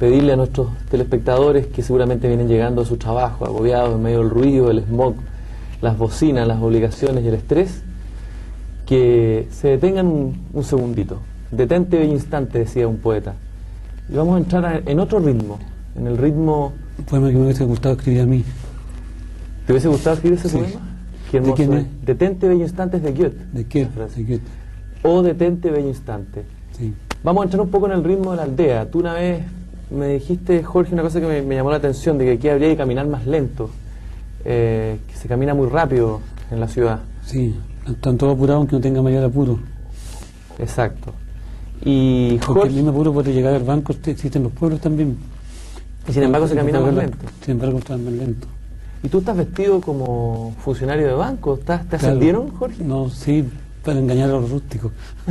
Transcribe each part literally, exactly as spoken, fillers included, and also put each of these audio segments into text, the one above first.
pedirle a nuestros telespectadores que seguramente vienen llegando a su trabajo, agobiados en medio del ruido, el smog, las bocinas, las obligaciones y el estrés, que se detengan un, un segundito. Detente bello instante, decía un poeta. Y vamos a entrar a, en otro ritmo, en el ritmo... Un poema que me hubiese gustado escribir a mí. ¿Te hubiese gustado escribir ese Sí. poema? Qué hermoso. ¿De quién es? Detente bello instante es de Goethe. ¿De qué? ¿De qué? O Detente bello instante. Sí. Vamos a entrar un poco en el ritmo de la aldea. Tú una vez me dijiste, Jorge, una cosa que me, me llamó la atención, de que aquí habría que caminar más lento, eh, que se camina muy rápido en la ciudad. Sí, están todos apurados aunque no tenga mayor apuro. Exacto. Y Porque Jorge, el mismo apuro puede llegar al banco, existen los pueblos también. y sin embargo se camina más lento. Sin embargo están más lento. ¿Y tú estás vestido como funcionario de banco? ¿Estás, ¿Te Claro. ascendieron, Jorge? No, sí, para engañar a los rústicos.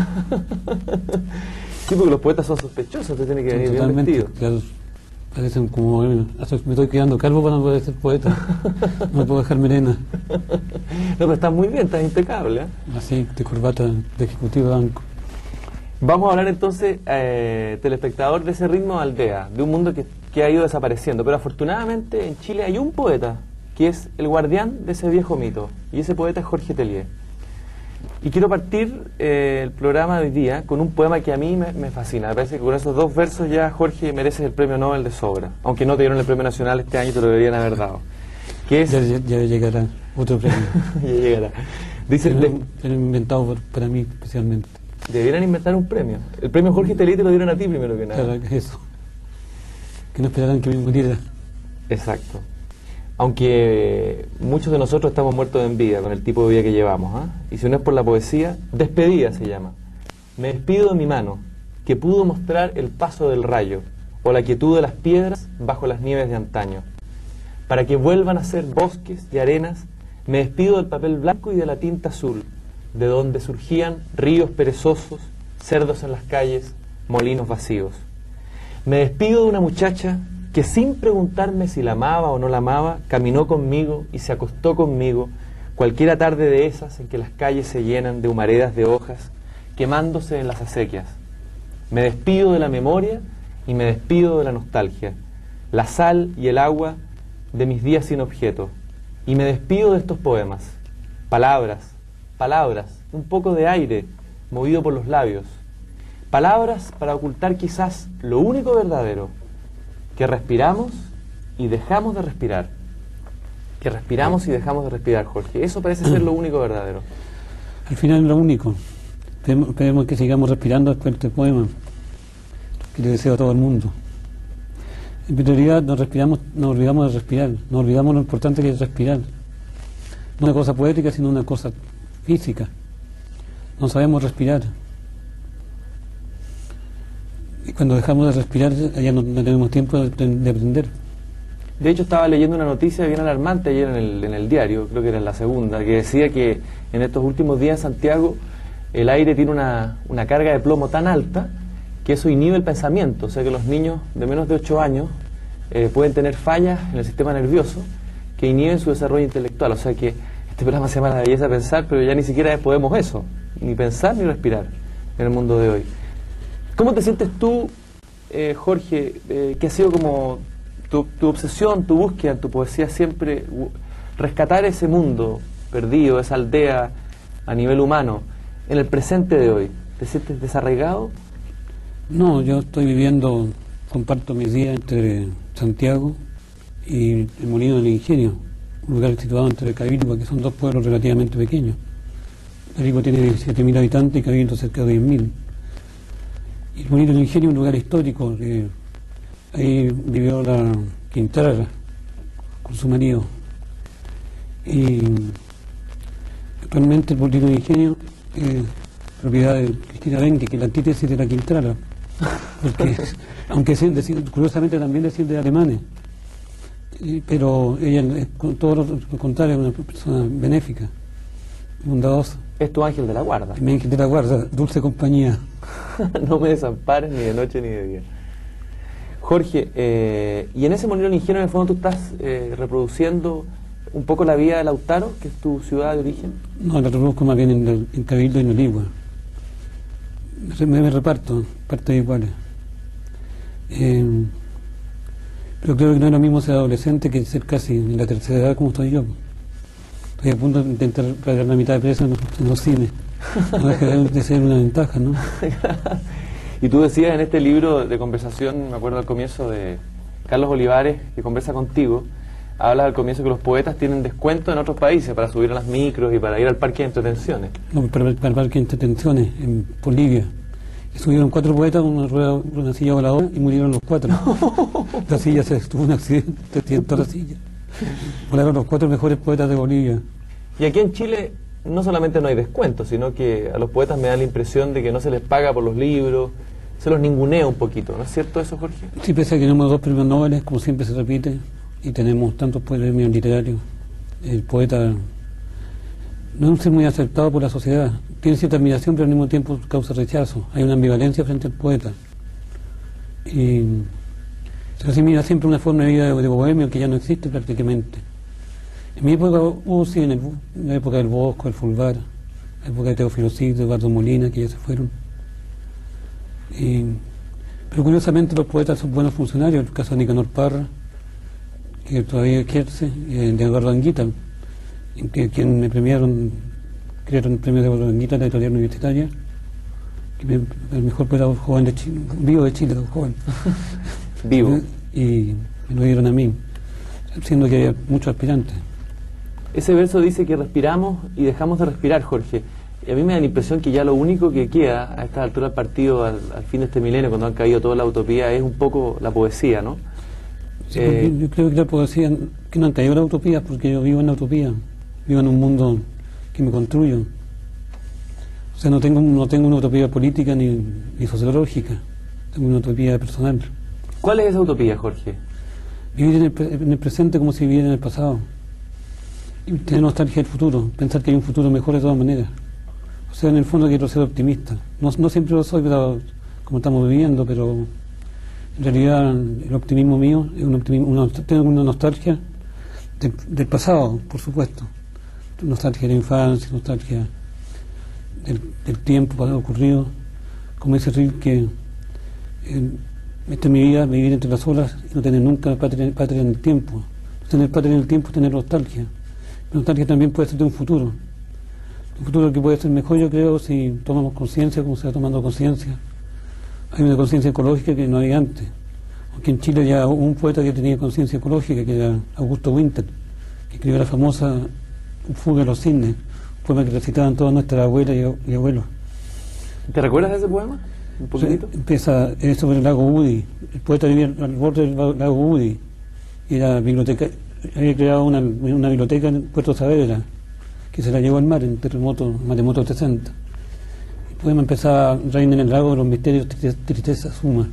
Sí, porque los poetas son sospechosos, te tienen que venir bien Totalmente, vestido. claro. Parecen como, eh, me estoy quedando calvo para no poder ser poeta. No puedo dejar melena. No, pero estás muy bien, estás impecable, ¿eh? Así, de corbata de ejecutivo de banco. Vamos a hablar entonces, eh, telespectador, de ese ritmo de aldea, de un mundo que, que ha ido desapareciendo. Pero afortunadamente en Chile hay un poeta que es el guardián de ese viejo mito, y ese poeta es Jorge Tellier. Y quiero partir eh, el programa de hoy día con un poema que a mí me, me fascina. Me parece que con esos dos versos ya, Jorge, mereces el premio Nobel de sobra. Aunque no te dieron el premio nacional este año, te lo deberían haber dado. Que es... Ya, ya, ya llegará otro premio. ya llegará. Dice... Pero, de- pero inventado por- para mí especialmente. Debieran inventar un premio. El premio Jorge Tellier te lo dieron a ti primero que nada. Claro, que es eso. Que no esperaran que me muriera. Exacto. Aunque muchos de nosotros estamos muertos de envidia con el tipo de vida que llevamos, ¿ah? Y si no es por la poesía, despedida se llama. Me despido de mi mano, que pudo mostrar el paso del rayo, o la quietud de las piedras bajo las nieves de antaño. Para que vuelvan a ser bosques y arenas, me despido del papel blanco y de la tinta azul, de donde surgían ríos perezosos, cerdos en las calles, molinos vacíos. Me despido de una muchacha que sin preguntarme si la amaba o no la amaba, caminó conmigo y se acostó conmigo cualquiera tarde de esas en que las calles se llenan de humaredas de hojas, quemándose en las acequias. Me despido de la memoria y me despido de la nostalgia, la sal y el agua de mis días sin objeto, y me despido de estos poemas, palabras, palabras, un poco de aire movido por los labios, palabras para ocultar quizás lo único verdadero, que respiramos y dejamos de respirar. Que respiramos y dejamos de respirar, Jorge. Eso parece ser lo único verdadero. Al final es lo único. Esperemos, esperemos que sigamos respirando después de este poema, que le deseo a todo el mundo. En realidad nos respiramos, nos olvidamos de respirar, nos olvidamos lo importante que es respirar. No una cosa poética, sino una cosa física. No sabemos respirar. Y cuando dejamos de respirar, ya no, no tenemos tiempo de, de aprender. De hecho, estaba leyendo una noticia bien alarmante ayer en el, en el diario, creo que era en la segunda, que decía que en estos últimos días en Santiago el aire tiene una, una carga de plomo tan alta que eso inhibe el pensamiento. O sea que los niños de menos de ocho años eh, pueden tener fallas en el sistema nervioso que inhiben su desarrollo intelectual. O sea que este programa se llama La belleza de pensar, pero ya ni siquiera podemos eso, ni pensar ni respirar en el mundo de hoy. ¿Cómo te sientes tú, eh, Jorge, eh, que ha sido como tu, tu obsesión, tu búsqueda en tu poesía siempre, uh, rescatar ese mundo perdido, esa aldea a nivel humano, en el presente de hoy? ¿Te sientes desarraigado? No, yo estoy viviendo, comparto mis días entre Santiago y el Molino del Ingenio, un lugar situado entre Cabildo, que son dos pueblos relativamente pequeños. Cabildo tiene diecisiete mil habitantes y Cabildo cerca de diez mil. Y el Molino del Ingenio es un lugar histórico, que ahí vivió la Quintrala con su marido. Y actualmente el Molino del Ingenio es propiedad de Cristina Benque, que es la antítesis de la Quintrala, porque aunque sí, decir, curiosamente también desciende de alemanes, y, pero ella es con todo lo, lo contrario, es una persona benéfica, bondadosa. Es tu ángel de la guarda. Mi ángel de la guarda, dulce compañía. No me desampares ni de noche ni de día. Jorge, eh, y en ese Molino del Ingenio en el fondo tú estás eh, reproduciendo un poco la vida de Lautaro, que es tu ciudad de origen. No, la reproduzco más bien en, en Cabildo y en Oligua. Me, me reparto, partes iguales. Eh, Pero creo que no es lo mismo ser adolescente que ser casi en la tercera edad como estoy yo. Estoy a punto de intentar pagar la mitad de precio en los, en los cines. No deja de ser una ventaja, ¿no? Y tú decías en este libro de conversación, me acuerdo al comienzo de Carlos Olivares, que conversa contigo, hablas al comienzo que los poetas tienen descuento en otros países para subir a las micros y para ir al parque de entretenciones. No, para, para el parque de entretenciones en Bolivia. Y subieron cuatro poetas con una, rueda, una silla voladora y murieron los cuatro. La silla se tuvo un accidente, tientó la silla. Volaron los cuatro mejores poetas de Bolivia. Y aquí en Chile no solamente no hay descuento, sino que a los poetas me da la impresión de que no se les paga por los libros, se los ningunea un poquito, ¿no es cierto eso, Jorge? Sí, pese a que tenemos dos premios Nobel, como siempre se repite, y tenemos tantos premios literarios. El poeta no es un ser muy aceptado por la sociedad, tiene cierta admiración, pero al mismo tiempo causa rechazo. Hay una ambivalencia frente al poeta. Y se asimila siempre una forma de vida de, de bohemio que ya no existe prácticamente. En mi época hubo, sí, en, el, en la época del Bosco, el Fulvar, la época de Teófilo Cid, de Eduardo Molina, que ya se fueron. Y, pero curiosamente los poetas son buenos funcionarios, el caso de Nicanor Parra, que todavía ejerce, eh, de Eduardo Anguita, que, quien me premiaron, crearon el premio de Eduardo Anguita, la editorial universitaria, que me, el mejor poeta joven de Chile, vivo de Chile, joven. Vivo. Y me lo dieron a mí, siendo que había muchos aspirantes. Ese verso dice que respiramos y dejamos de respirar, Jorge. Y a mí me da la impresión que ya lo único que queda a esta altura del partido, al, al fin de este milenio, cuando han caído toda la utopía, es un poco la poesía, ¿no? Sí, eh, yo creo que la poesía, que no han caído la utopía, porque yo vivo en la utopía, vivo en un mundo que me construyo. O sea, no tengo, no tengo una utopía política ni, ni sociológica, tengo una utopía personal. ¿Cuál es esa utopía, Jorge? Vivir en el, pre en el presente como si viviera en el pasado. Y tener nostalgia del futuro, pensar que hay un futuro mejor de todas maneras. O sea, en el fondo quiero ser optimista. No, no siempre lo soy, pero como estamos viviendo, pero en realidad el optimismo mío es un optimismo, una, tengo una nostalgia de, del pasado, por supuesto. Nostalgia de la infancia, nostalgia del, del tiempo ocurrido. Como dice Rilke, eh, esta es mi vida, vivir entre las olas y no tener nunca patria, patria en el tiempo. Tener patria en el tiempo es tener nostalgia. La nostalgia también puede ser de un futuro. Un futuro que puede ser mejor, yo creo, si tomamos conciencia, como se va tomando conciencia. Hay una conciencia ecológica que no hay antes. Aunque en Chile ya hubo un poeta que tenía conciencia ecológica, que era Augusto Winter, que escribió la famosa Fuga de los cisnes, un poema que recitaban todas nuestras abuelas y, y abuelos. ¿Te recuerdas de ese poema? ¿Un poquitito? Empieza es sobre el lago Udi. El poeta vivía al borde del lago Udi. Y era biblioteca, había creado una, una biblioteca en Puerto Saavedra, que se la llevó al mar en terremoto, maremoto sesenta. El poema empezaba: reina en el lago de los misterios, tristeza suma.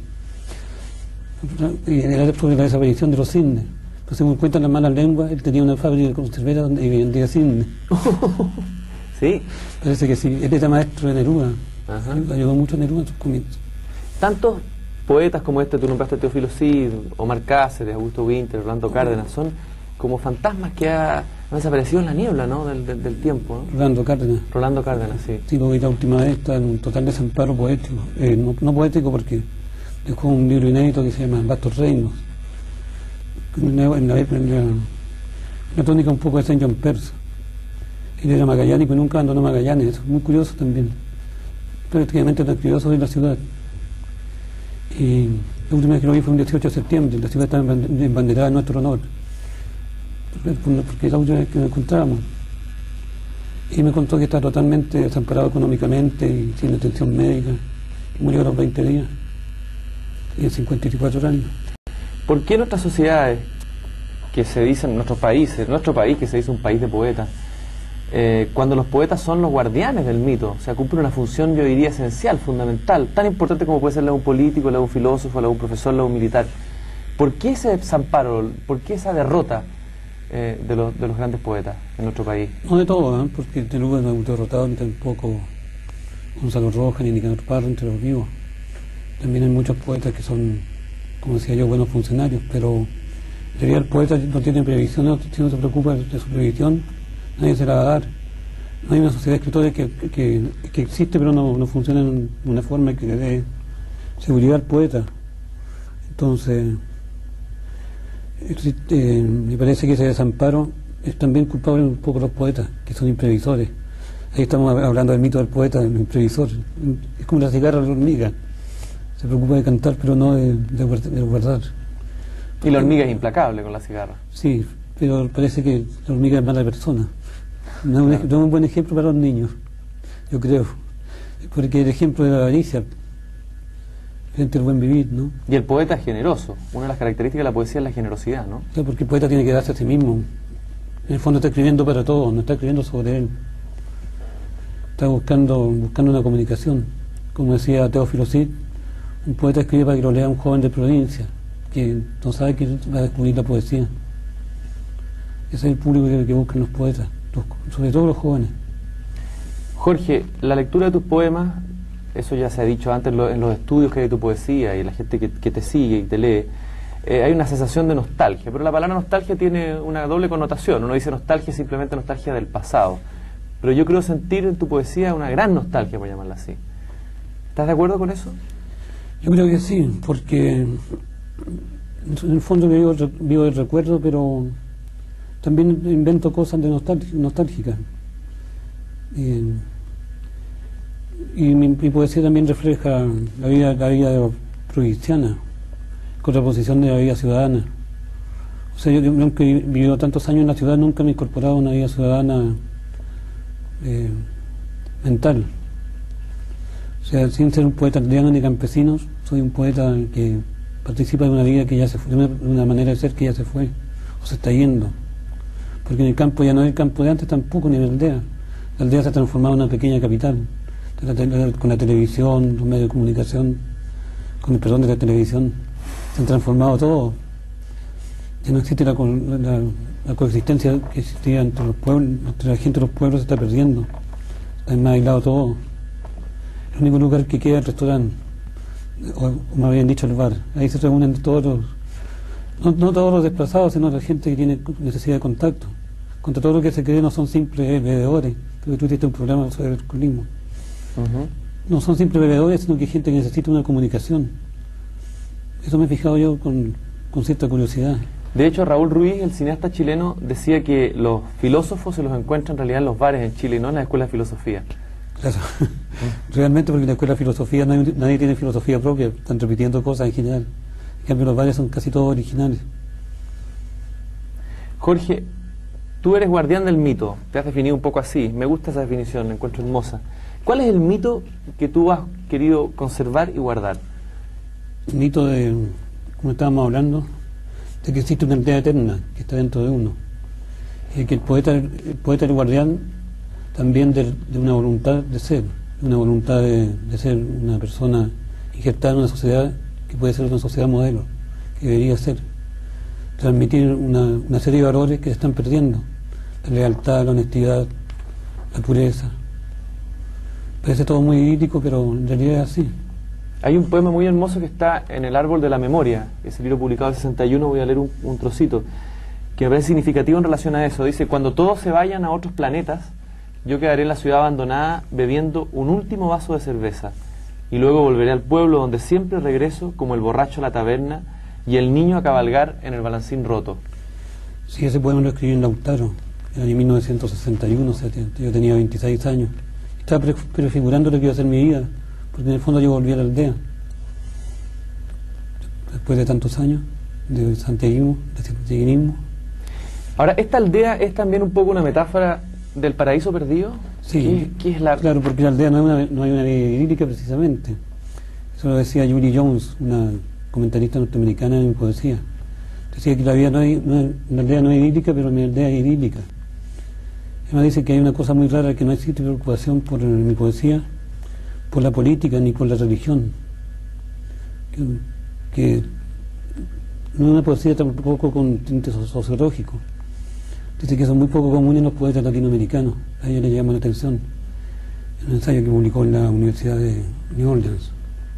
Y era sobre la desaparición de los cisnes. Pero según cuentan las malas lenguas, él tenía una fábrica de conservera donde vendía cisnes. Sí. Parece que sí. Él era maestro de Neruda. Ajá. Ayudó mucho a Neruda en sus comienzos. Tantos poetas como este, tú nombraste a Teófilo Cid, Omar Cáceres, Augusto Winter, Orlando Cárdenas, son como fantasmas que ha, han desaparecido en la niebla, ¿no? del, del, del tiempo, ¿no? Rolando Cárdenas. Rolando Cárdenas, sí. Sí, lo vi la última vez, está en un total desamparo poético. Eh, no, no poético porque dejó un libro inédito que se llama Bastos Reinos. En la, en la, en la, la tónica un poco de Saint John Perse. Él era magallánico y nunca abandonó Magallanes, eso es muy curioso también. Prácticamente tan curioso de la ciudad. Y la última vez que lo vi fue un dieciocho de septiembre, la ciudad estaba embanderada en nuestro honor, porque es la última vez que nos encontramos. Y me contó que está totalmente desamparado económicamente y sin atención médica, y murió a los veinte días, y en cincuenta y cuatro años. ¿Por qué nuestras sociedades, que se dicen, nuestros países, nuestro país que se dice un país de poetas, Eh, cuando los poetas son los guardianes del mito, o sea, cumplen una función, yo diría, esencial, fundamental, tan importante como puede ser la de un político, la de un filósofo, la de un profesor, la de un militar? ¿Por qué ese desamparo, por qué esa derrota eh, de, los, de los grandes poetas en nuestro país? No de todo, ¿eh? Porque Neruda no es derrotado, ni tampoco Gonzalo Rojas, ni Nicanor Parra entre los vivos. También hay muchos poetas que son, como decía yo, buenos funcionarios, pero en realidad el poeta no tiene previsión, si no se preocupa de su previsión, nadie se la va a dar. No hay una sociedad de escritores que, que, que existe, pero no, no funciona en una forma que le dé seguridad al poeta. Entonces, Existe, me parece que ese desamparo es también culpable un poco los poetas, que son imprevisores. Ahí estamos hablando del mito del poeta, del imprevisor. Es como la cigarra o la hormiga. Se preocupa de cantar, pero no de, de, de guardar. Y la hormiga es implacable con la cigarra. Sí, pero parece que la hormiga es mala persona. No es un, claro. no es un buen ejemplo para los niños, yo creo. Porque el ejemplo de la avaricia, frente al buen vivir, ¿no? Y el poeta es generoso. Una de las características de la poesía es la generosidad, ¿no? Claro, porque el poeta tiene que darse a sí mismo. En el fondo está escribiendo para todos, no está escribiendo sobre él. Está buscando, buscando una comunicación. Como decía Teófilo Cid, un poeta escribe para que lo lea un joven de provincia, que no sabe que va a descubrir la poesía. Ese es el público que, que buscan los poetas, los, sobre todo los jóvenes. Jorge, la lectura de tus poemas, eso ya se ha dicho antes en, lo, en los estudios que hay de tu poesía y la gente que, que te sigue y te lee, eh, hay una sensación de nostalgia, pero la palabra nostalgia tiene una doble connotación. Uno dice nostalgia, simplemente nostalgia del pasado, pero yo creo sentir en tu poesía una gran nostalgia, por llamarla así. ¿Estás de acuerdo con eso? Yo creo que sí, porque en el fondo vivo, vivo el recuerdo, pero también invento cosas de nostálgicas. Y, y mi, mi poesía también refleja la vida, la vida provinciana, contraposición de la vida ciudadana. O sea, yo, yo aunque he vivido tantos años en la ciudad, nunca me he incorporado a una vida ciudadana eh, mental. O sea, sin ser un poeta aldeano ni campesinos, soy un poeta que participa de una vida que ya se fue, de una, de una manera de ser que ya se fue, o se está yendo. Porque en el campo ya no es el campo de antes tampoco, ni en la aldea. La aldea se ha transformado en una pequeña capital, con la televisión, los medios de comunicación, con el perdón de la televisión, se han transformado todo. Ya no existe la, la, la coexistencia que existía entre los pueblos, entre la gente de los pueblos se está perdiendo, está más aislado todo. El único lugar que queda es el restaurante, o, o me habían dicho el bar. Ahí se reúnen todos los, no, no todos los desplazados, sino la gente que tiene necesidad de contacto. Contra todo lo que se cree no son simples bebedores. Creo que tú hiciste un programa sobre el alcoholismo. Uh-huh. No son simples bebedores, sino que hay gente que necesita una comunicación. Eso me he fijado yo con, con cierta curiosidad. De hecho, Raúl Ruiz, el cineasta chileno, decía que los filósofos se los encuentran en realidad en los bares en Chile y no en la escuela de filosofía. Claro. Realmente, porque en la escuela de filosofía nadie, nadie tiene filosofía propia, están repitiendo cosas en general. En cambio, los bares son casi todos originales. Jorge, tú eres guardián del mito, te has definido un poco así, me gusta esa definición, la encuentro hermosa. ¿Cuál es el mito que tú has querido conservar y guardar? El mito de, como estábamos hablando, de que existe una aldea eterna que está dentro de uno. Y que el poeta, el poeta es el guardián también de, de una voluntad de ser, de una voluntad de, de ser una persona injertada en una sociedad que puede ser una sociedad modelo, que debería ser. Transmitir una, una serie de valores que se están perdiendo. La lealtad, la honestidad, la pureza. Parece todo muy idílico, pero en realidad es así. Hay un poema muy hermoso que está en El árbol de la memoria, ese libro publicado en el sesenta y uno, voy a leer un, un trocito, que me parece significativo en relación a eso. Dice: cuando todos se vayan a otros planetas, yo quedaré en la ciudad abandonada bebiendo un último vaso de cerveza, y luego volveré al pueblo donde siempre regreso como el borracho a la taberna y el niño a cabalgar en el balancín roto. Sí, ese poema lo escribí en Lautaro, en el año mil novecientos sesenta y uno, o sea, yo tenía veintiséis años. Estaba prefigurando lo que iba a ser mi vida, porque en el fondo yo volví a la aldea. Después de tantos años de santiaguismo, de santiaguinismo. Ahora, ¿esta aldea es también un poco una metáfora del paraíso perdido? Sí, ¿Qué, qué es la... claro, porque la aldea no, es una, no hay una vida idílica precisamente. Eso lo decía Julie Jones, una comentarista norteamericana en mi poesía. Decía que la vida no hay, no es, la aldea no es idílica, pero mi aldea es idílica. Además dice que hay una cosa muy rara, que no existe preocupación por en mi poesía, por la política ni por la religión. Que, que no es una poesía tampoco con tinte sociológico. Dice que son muy poco comunes los poetas latinoamericanos. A ella le llama la atención en un ensayo que publicó en la Universidad de New Orleans.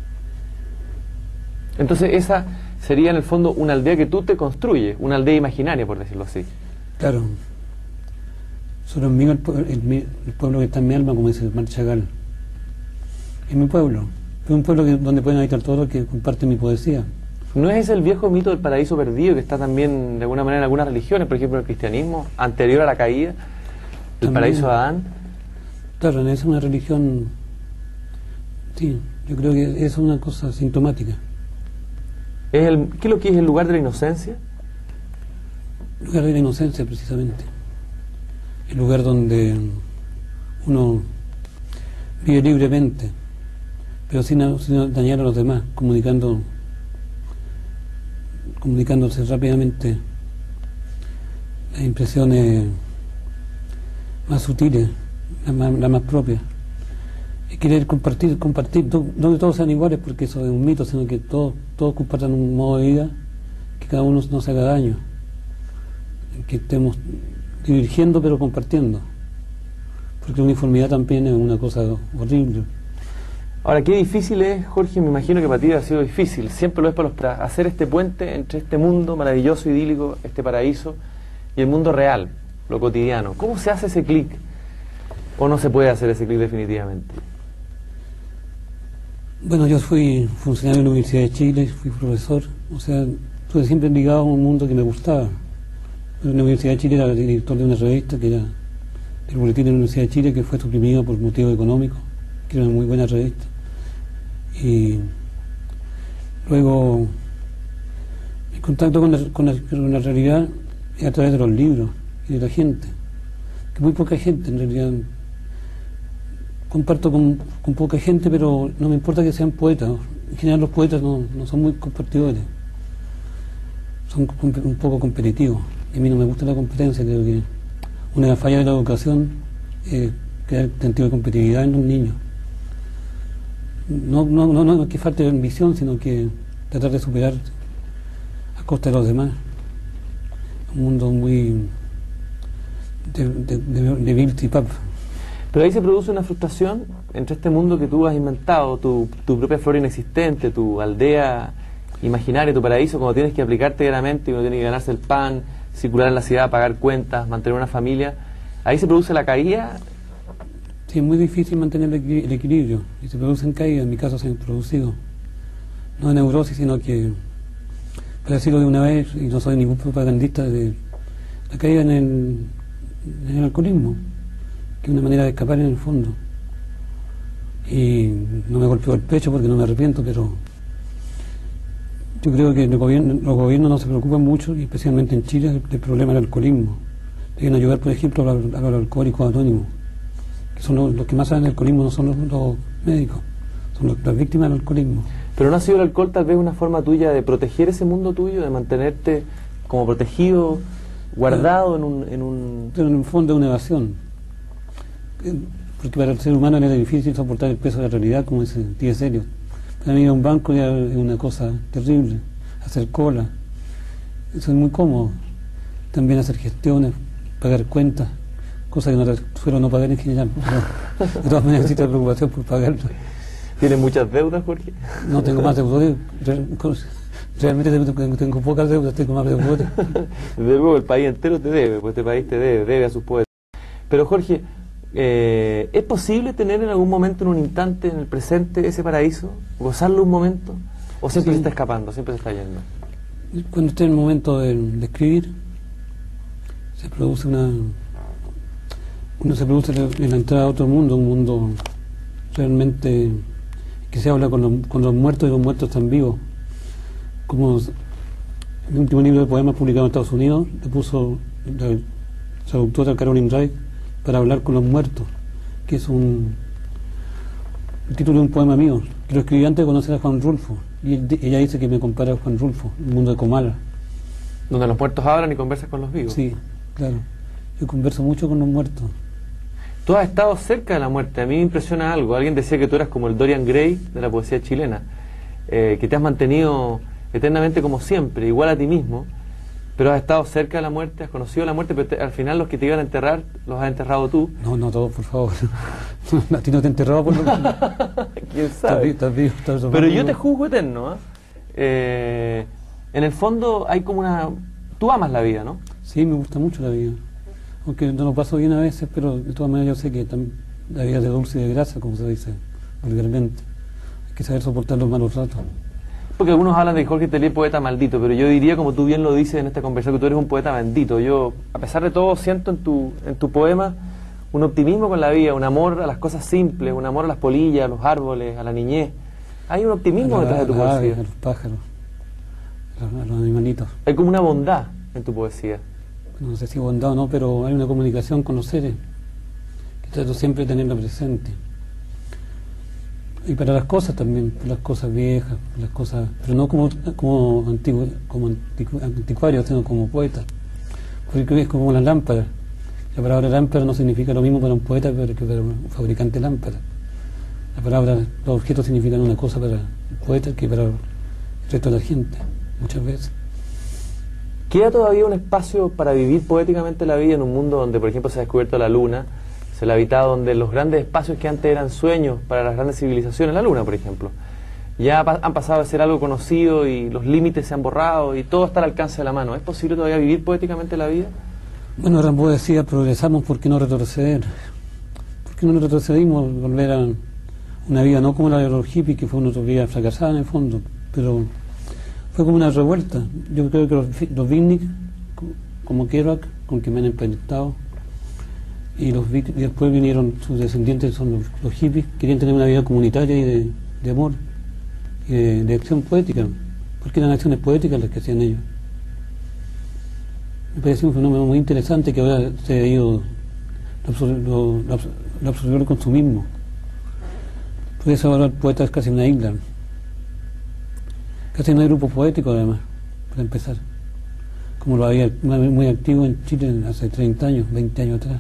Entonces esa sería en el fondo una aldea que tú te construyes, una aldea imaginaria, por decirlo así. Claro. Solo en mí el, el, el pueblo que está en mi alma, como dice Marc Chagall. Es mi pueblo. Es un pueblo que, donde pueden habitar todos los que comparten mi poesía. ¿No es ese el viejo mito del paraíso perdido que está también de alguna manera en algunas religiones, por ejemplo el cristianismo, anterior a la caída, el También, paraíso de Adán? Claro, es una religión, sí, yo creo que es una cosa sintomática. ¿Es el, ¿Qué es lo que es el lugar de la inocencia? El lugar de la inocencia, precisamente. El lugar donde uno vive libremente, pero sin, sin dañar a los demás, comunicando comunicándose rápidamente las impresiones más sutiles, las más, las más propias. Y querer compartir, compartir, no que todos sean iguales porque eso es un mito, sino que todos, todos compartan un modo de vida, que cada uno no se haga daño, que estemos divergiendo pero compartiendo, porque la uniformidad también es una cosa horrible. Ahora, qué difícil es, Jorge, me imagino que para ti ha sido difícil, siempre lo es para los para hacer este puente entre este mundo maravilloso, idílico, este paraíso, y el mundo real, lo cotidiano. ¿Cómo se hace ese clic? ¿O no se puede hacer ese clic definitivamente? Bueno, yo fui funcionario de la Universidad de Chile, fui profesor, o sea, estuve siempre ligado a un mundo que me gustaba. En la Universidad de Chile era director de una revista que era el Boletín de la Universidad de Chile, que fue suprimido por motivos económicos, que era una muy buena revista. Y luego el contacto con la, con, la, con la realidad es a través de los libros y de la gente, que muy poca gente en realidad. Comparto con, con poca gente, pero no me importa que sean poetas. En general los poetas no, no son muy compartidores, son un poco competitivos, y a mí no me gusta la competencia. Creo que una de las fallas de la educación es crear sentido de competitividad en los niños. No, no, no, no es que falte ambición, sino que tratar de superar a costa de los demás. Un mundo muy de, de, de, de Bill y Pap. Pero ahí se produce una frustración entre este mundo que tú has inventado, tu, tu propia flora inexistente, tu aldea imaginaria, tu paraíso, cuando tienes que aplicarte diariamente y uno tiene que ganarse el pan, circular en la ciudad, pagar cuentas, mantener una familia. Ahí se produce la caída. Sí, es muy difícil mantener el, equi el equilibrio, y se producen caídas. En mi caso se han producido, no de neurosis, sino que, para decirlo de una vez, y no soy ningún propagandista, de la caída en el, en el alcoholismo, que es una manera de escapar en el fondo. Y no me golpeó el pecho porque no me arrepiento, pero yo creo que el gobierno, los gobiernos no se preocupan mucho, y especialmente en Chile, del problema del alcoholismo. Deben ayudar, por ejemplo, a los, a los alcohólicos anónimos, que son los, los que más saben del alcoholismo, no son los, los médicos, son los, las víctimas del alcoholismo. Pero ¿no ha sido el alcohol tal vez una forma tuya de proteger ese mundo tuyo, de mantenerte como protegido, guardado en un... En un... Pero en el fondo es una evasión, porque para el ser humano era difícil soportar el peso de la realidad, como dice T S Eliot. Para mí ir a un banco ya es una cosa terrible, hacer cola, eso es muy cómodo. También hacer gestiones, pagar cuentas, cosas que no suelo no pagar en general, pero de todas maneras necesito preocupación por pagarlo. ¿Tienes muchas deudas, Jorge? No tengo más deudores, realmente tengo, tengo pocas deudas, tengo más deudores. Desde luego el país entero te debe, pues este país te debe, debe a sus poetas. Pero Jorge, eh, ¿es posible tener en algún momento, en un instante, en el presente, ese paraíso? ¿Gozarlo un momento? ¿O siempre Sí. se está escapando, siempre se está yendo? Cuando esté en el momento de, de escribir, se produce una... Uno se produce en la entrada a otro mundo, un mundo realmente que se habla con los, con los muertos, y los muertos están vivos. Como el último libro de poemas publicado en Estados Unidos, le puso la traductora Caroline Wright para hablar con los muertos, que es un el título de un poema mío, que lo escribí antes de conocer a Juan Rulfo, y él, ella dice que me compara a Juan Rulfo, el mundo de Comala. Donde los muertos hablan y conversas con los vivos. Sí, claro. Yo converso mucho con los muertos. Tú has estado cerca de la muerte. A mí me impresiona algo. Alguien decía que tú eras como el Dorian Gray de la poesía chilena, eh, que te has mantenido eternamente como siempre, igual a ti mismo, pero has estado cerca de la muerte, has conocido la muerte, pero te, al final los que te iban a enterrar los has enterrado tú. No, no, todos, por favor. A ti no te he enterrado por lo menos. ¿Quién sabe? Estás vivo, estás vivo, Pero yo te juzgo eterno. ¿eh? Eh, en el fondo hay como una... Tú amas la vida, ¿no? Sí, me gusta mucho la vida. Aunque no lo paso bien a veces, pero de todas maneras yo sé que la vida es de dulce y de grasa, como se dice vulgarmente. Hay que saber soportar los malos ratos. Porque algunos hablan de Jorge Teillier poeta maldito, pero yo diría, como tú bien lo dices en esta conversación, que tú eres un poeta bendito. Yo, a pesar de todo, siento en tu, en tu poema un optimismo con la vida, un amor a las cosas simples, un amor a las polillas, a los árboles, a la niñez. Hay un optimismo detrás de tu a poesía. A los pájaros, a los, a los animalitos. Hay como una bondad en tu poesía. No sé si bondad o no, pero hay una comunicación con los seres que trato siempre de tenerla presente. Y para las cosas también, para las cosas viejas, las cosas, pero no como como antiguo, como anticu, anticuario, sino como poeta. Porque es como las lámparas. La palabra lámpara no significa lo mismo para un poeta que para un fabricante de lámparas. La palabra, los objetos significan una cosa para el poeta que para el resto de la gente, muchas veces. ¿Queda todavía un espacio para vivir poéticamente la vida en un mundo donde, por ejemplo, se ha descubierto la luna, se la ha habitado, donde los grandes espacios que antes eran sueños para las grandes civilizaciones, la luna, por ejemplo, ya pa han pasado a ser algo conocido y los límites se han borrado y todo está al alcance de la mano? ¿Es posible todavía vivir poéticamente la vida? Bueno, Rambo decía, progresamos, ¿por qué no retroceder? ¿Por qué no retrocedimos, volver a una vida no como la de los hippies, que fue una utopía fracasada en el fondo, pero fue como una revuelta? Yo creo que los, los beatniks, como Kerouac, con que me han emparentado, y, los, y después vinieron sus descendientes, son los, los hippies, querían tener una vida comunitaria y de, de amor, y de, de acción poética, porque eran acciones poéticas las que hacían ellos. Me parece un fenómeno muy interesante que ahora se ha ido, lo, lo, lo, lo absorbió el consumismo. Por eso ahora el poeta es casi una isla. Casi no hay grupo poético, además, para empezar. Como lo había muy activo en Chile hace treinta años, veinte años atrás.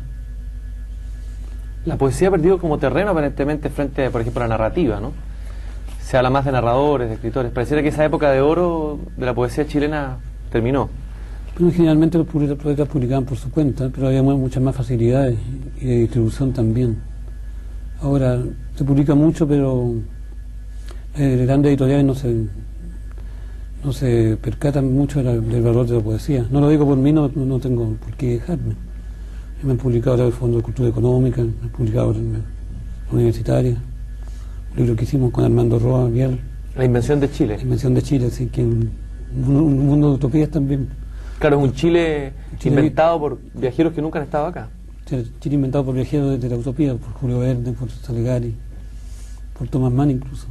La poesía ha perdido como terreno aparentemente frente, por ejemplo, a la narrativa, ¿no? Se habla más de narradores, de escritores. Pareciera que esa época de oro de la poesía chilena terminó. Bueno, generalmente los poetas publicaban por su cuenta, pero había muchas más facilidades y de distribución también. Ahora se publica mucho, pero las grandes editoriales no se, no se percatan mucho de la, del valor de la poesía. No lo digo por mí, no, no tengo por qué dejarme. Me han publicado ahora el Fondo de Cultura Económica, me han publicado en la Universitaria, un libro que hicimos con Armando Roa Vial. La invención de Chile. La invención de Chile, así que un, un, un mundo de utopías también. Claro, es un Chile, Chile inventado por viajeros que nunca han estado acá. Chile inventado por viajeros de, de la utopía, por Julio Verne, por Salgari, por Thomas Mann incluso.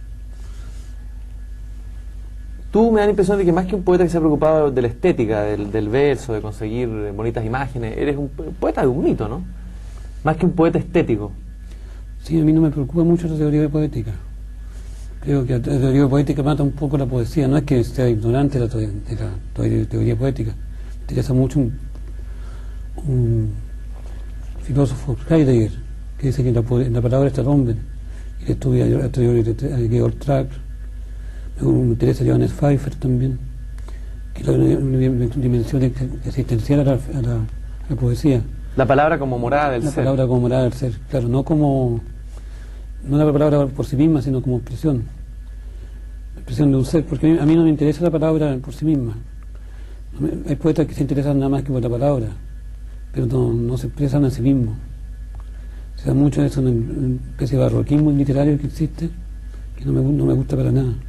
Tú me da la impresión de que más que un poeta que se ha preocupado de la estética, del, del verso, de conseguir bonitas imágenes, eres un poeta de un mito, ¿no? Más que un poeta estético. Sí, a mí no me preocupa mucho la teoría poética. Creo que la teoría poética mata un poco la poesía. No es que sea ignorante de la, de la teoría poética. Me interesa mucho un, un filósofo, Heidegger, que dice que en la, la palabra está el hombre, y que estudia la teoría de Georg Trakl. Me interesa Johannes Pfeiffer también, que es la dimensión existencial a la, a, la, a la poesía. La palabra como morada del la ser. La palabra como morada del ser, claro, no como no la palabra por sí misma, sino como expresión, expresión de un ser, porque a mí, a mí no me interesa la palabra por sí misma. Hay poetas que se interesan nada más que por la palabra, pero no, no se expresan a sí mismos. Se da mucho eso en una especie de barroquismo literario que existe, que no me, no me gusta para nada.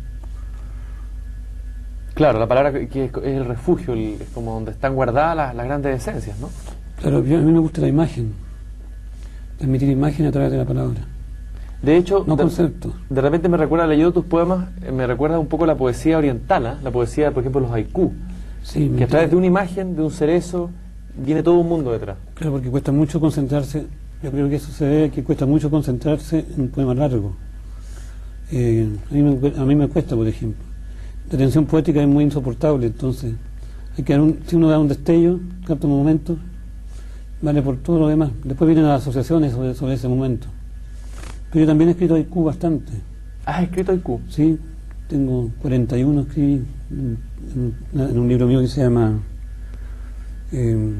Claro, la palabra que es el refugio, el, es como donde están guardadas las, las grandes esencias, ¿no? Claro, yo, a mí me gusta la imagen, transmitir imagen a través de la palabra. De hecho, no de, conceptos. De repente me recuerda, leyendo tus poemas, eh, me recuerda un poco la poesía oriental, ¿eh? La poesía, por ejemplo, los haiku, sí, que a través de una imagen, de un cerezo, viene todo un mundo detrás. Claro, porque cuesta mucho concentrarse, yo creo que eso se debe a que cuesta mucho concentrarse en un poema largo. Eh, a, mí me, a mí me cuesta, por ejemplo. La tensión poética es muy insoportable, entonces hay que dar un, si uno da un destello, capta un momento, vale por todo lo demás. Después vienen las asociaciones sobre, sobre ese momento. Pero yo también he escrito haiku bastante. ¿Has escrito haiku? Sí, tengo cuarenta y uno, escribí en, en, en un libro mío que se llama eh,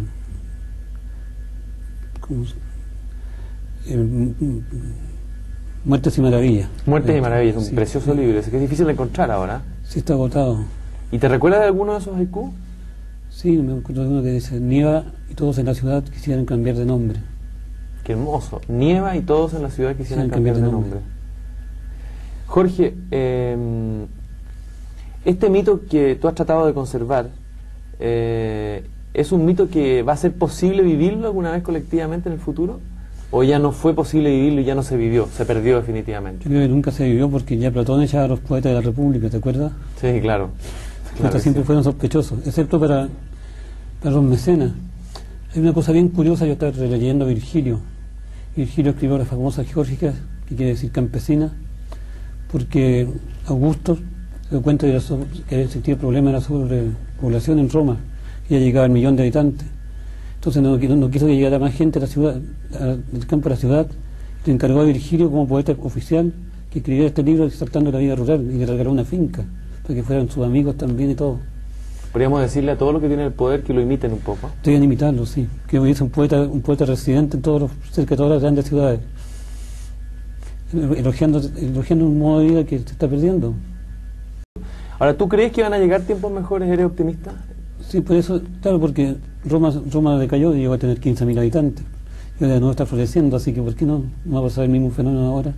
¿cómo se, eh, Muertes y Maravillas. Muertes y Maravillas, un sí, precioso sí. libro, es que es difícil de encontrar ahora. Sí, está agotado. ¿Y te recuerdas de alguno de esos haiku? Sí, me acuerdo de uno que dice: nieva y todos en la ciudad quisieran cambiar de nombre. Qué hermoso. Nieva y todos en la ciudad quisieran cambiar, cambiar de nombre. nombre. Jorge, eh, Este mito que tú has tratado de conservar, eh, ¿es un mito que va a ser posible vivirlo alguna vez colectivamente en el futuro? ¿O ya no fue posible vivirlo y ya no se vivió, se perdió definitivamente? Yo creo que nunca se vivió porque ya Platón echaba a los poetas de la República, ¿te acuerdas? Sí, claro. Los claro poetas siempre sí. fueron sospechosos, excepto para, para los mecenas. Hay una cosa bien curiosa, yo estaba releyendo a Virgilio. Virgilio escribió la famosa Geórgica, que quiere decir campesina, porque Augusto se dio cuenta de la so que existía el problema de la sobrepoblación en Roma, que ya llegaba al millón de habitantes. Entonces no, no, no quiso que llegara más gente a la ciudad, a, del campo a la ciudad. Le encargó a Virgilio como poeta oficial que escribiera este libro exaltando la vida rural y le regaló una finca para que fueran sus amigos también y todo. Podríamos decirle a todos los que tienen el poder que lo imiten un poco. Deben imitarlo, sí. Que hubiese un poeta, un poeta residente en todos los, cerca de todas las grandes ciudades. Elogiando, elogiando un modo de vida que se está perdiendo. Ahora, ¿tú crees que van a llegar tiempos mejores? ¿Eres optimista? Sí, por eso, claro, porque Roma, Roma decayó y llegó a tener quince mil habitantes. Y ahora no está floreciendo, así que ¿por qué no, no va a pasar el mismo fenómeno ahora?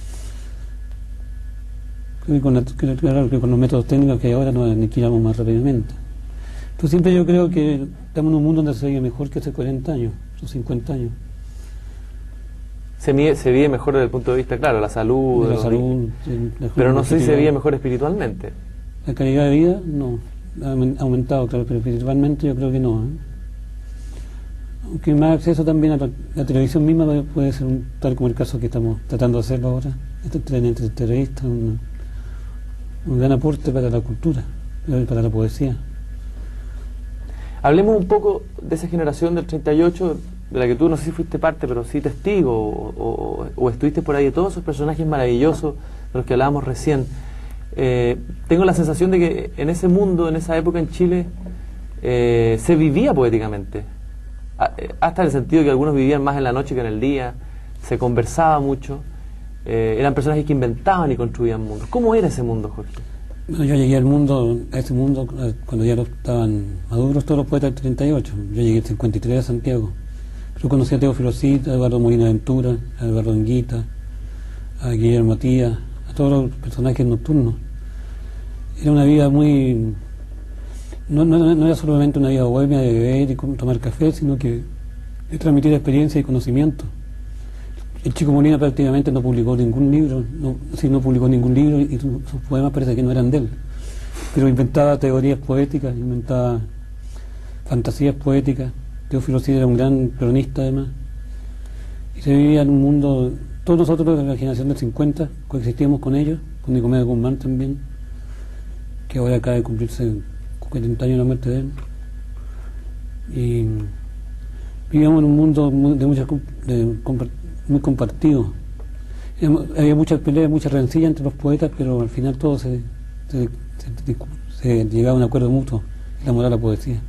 Creo que con, la, claro, que con los métodos técnicos que hay ahora nos aniquilamos más rápidamente. Pero siempre yo creo que estamos en un mundo donde se vive mejor que hace cuarenta años, o cincuenta años. Se, mide, se vive mejor desde el punto de vista, claro, la salud. De la los salud sí, la pero no sé si se vive mejor espiritualmente. La calidad de vida, no. Ha aumentado, claro, pero espiritualmente yo creo que no. ¿eh? Aunque más acceso también a la, la televisión misma puede ser un, tal como el caso que estamos tratando de hacerlo ahora. Este tren entre terroristas, un, un gran aporte para la cultura, para la poesía. Hablemos un poco de esa generación del treinta y ocho, de la que tú no sé si fuiste parte, pero sí testigo, o, o, o estuviste por ahí, de todos esos personajes maravillosos de los que hablábamos recién. Eh, tengo la sensación de que en ese mundo, en esa época en Chile, eh, se vivía poéticamente. Hasta en el sentido que algunos vivían más en la noche que en el día, se conversaba mucho, eh, eran personajes que inventaban y construían mundos. ¿Cómo era ese mundo, Jorge? Bueno, yo llegué al mundo, a ese mundo cuando ya estaban maduros todos los poetas del treinta y ocho. Yo llegué en cincuenta y tres a Santiago. Pero conocí a Teófilo Cid, a Eduardo Molina Ventura, a Eduardo Anguita, a Guillermo Matías, a todos los personajes nocturnos. Era una vida muy... No, no, no era solamente una vida bohemia de beber y tomar café, sino que de transmitir experiencia y conocimiento. El Chico Molina prácticamente no publicó ningún libro, no, sí, no publicó ningún libro y sus, sus poemas parece que no eran de él. Pero inventaba teorías poéticas, inventaba fantasías poéticas. Teófilo Cid era un gran cronista además. Y se vivía en un mundo... Todos nosotros de la generación del cincuenta coexistíamos con ellos, con Nicomedes Guzmán también, que ahora acaba de cumplirse cuarenta años de la muerte de él. Y vivíamos en un mundo muy, de muchas, de, muy compartido. Había muchas peleas, muchas rencillas entre los poetas, pero al final todo se, se, se, se llegaba a un acuerdo mutuo, el amor a la poesía.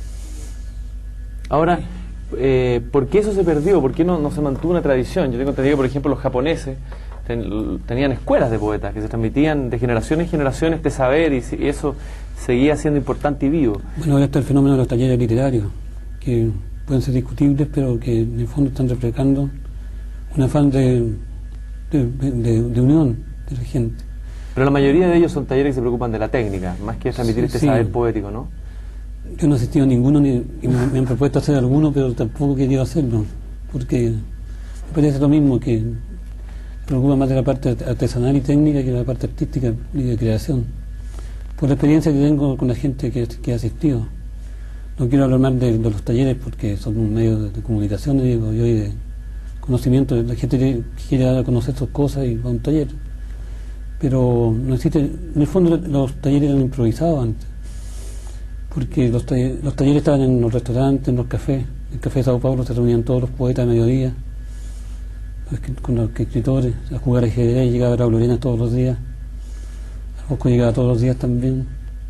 Ahora, eh, ¿por qué eso se perdió? ¿Por qué no, no se mantuvo una tradición? Yo tengo entendido, por ejemplo, los japoneses ten, tenían escuelas de poetas que se transmitían de generación en generación este saber y, y eso seguía siendo importante y vivo. Bueno, ahora está el fenómeno de los talleres literarios, que pueden ser discutibles, pero que en el fondo están reflejando un afán de, de, de, de unión de la gente. Pero la mayoría de ellos son talleres que se preocupan de la técnica, más que transmitir sí, este sí. saber poético, ¿no? Yo no he asistido a ninguno, ni, y me, me han propuesto hacer alguno, pero tampoco he querido hacerlo, porque me parece lo mismo, que me preocupa más de la parte artesanal y técnica que de la parte artística y de creación. Por la experiencia que tengo con la gente que, que ha asistido. No quiero hablar más de, de los talleres porque son un medio de, de comunicación, digo yo, y de conocimiento. La gente que quiere dar a conocer sus cosas y va a un taller. Pero no existe, en el fondo los talleres eran improvisados antes. Porque los talleres, los talleres estaban en los restaurantes, en los cafés. En el café de Sao Paulo se reunían todos los poetas a mediodía, con los escritores, a jugar ajedrez. Llegaba Raúl Lorena todos los días. Bosco llegaba todos los días también.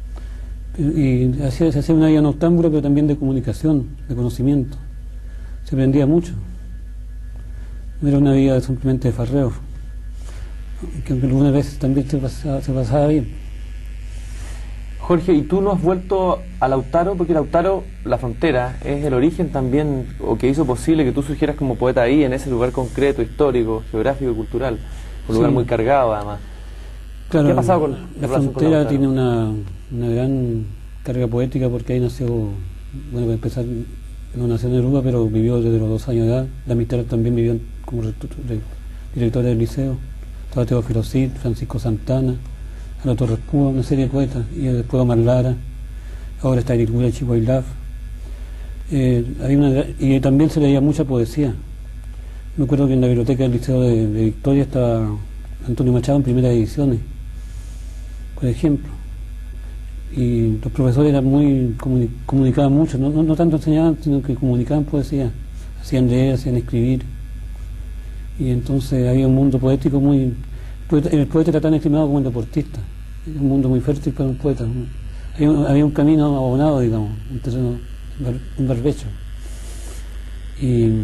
Y hacía, se hacía una vida noctámbula, pero también de comunicación, de conocimiento. Se aprendía mucho. No era una vida simplemente de farreo, que algunas veces también se pasaba, se pasaba bien. Jorge, ¿y tú no has vuelto a Lautaro? Porque Lautaro, la frontera, es el origen también, o que hizo posible que tú surgieras como poeta ahí, en ese lugar concreto, histórico, geográfico y cultural. Un lugar sí. muy cargado, además. Claro, ¿Qué ha pasado con la frontera? Tiene una, una gran carga poética porque ahí nació, bueno, para empezar, no nació Neruda, pero vivió desde los dos años de edad. La mitad también vivió como director del liceo. Estaba Teófilo Cid, Francisco Santana, Ana Torres Púa, una serie de poetas, y después Omar Lara, ahora está Eric Gula, Chico Ailaf. Eh, una, y también se leía mucha poesía. Me acuerdo que en la biblioteca del Liceo de, de Victoria estaba Antonio Machado en primeras ediciones, por ejemplo. Y los profesores eran muy comuni comunicaban mucho, no, no, no tanto enseñaban, sino que comunicaban poesía, hacían leer, hacían escribir. Y entonces había un mundo poético muy... El poeta era tan estimado como el deportista, era un mundo muy fértil para un poeta. Había un, había un camino abonado, digamos, un terreno, un barbecho. Y